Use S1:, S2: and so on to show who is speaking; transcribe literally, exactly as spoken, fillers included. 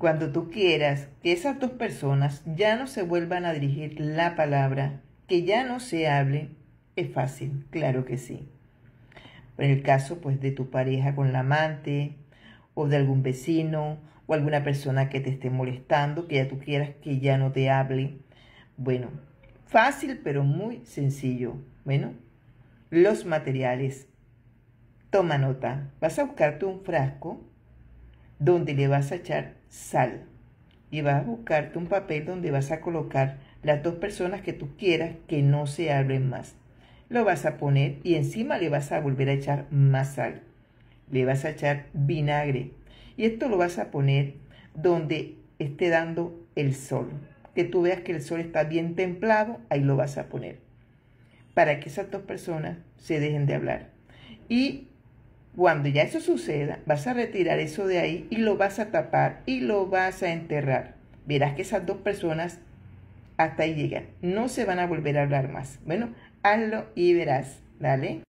S1: Cuando tú quieras que esas dos personas ya no se vuelvan a dirigir la palabra, que ya no se hable, es fácil, claro que sí. En el caso pues de tu pareja con la amante, o de algún vecino, o alguna persona que te esté molestando, que ya tú quieras que ya no te hable. Bueno, fácil pero muy sencillo. Bueno, los materiales. Toma nota. Vas a buscarte un frasco donde le vas a echar sal. Y vas a buscarte un papel donde vas a colocar las dos personas que tú quieras que no se hablen más. Lo vas a poner y encima le vas a volver a echar más sal. Le vas a echar vinagre. Y esto lo vas a poner donde esté dando el sol. Que tú veas que el sol está bien templado, ahí lo vas a poner. Para que esas dos personas se dejen de hablar. Y cuando ya eso suceda, vas a retirar eso de ahí y lo vas a tapar y lo vas a enterrar. Verás que esas dos personas hasta ahí llegan. No se van a volver a hablar más. Bueno, hazlo y verás. Dale.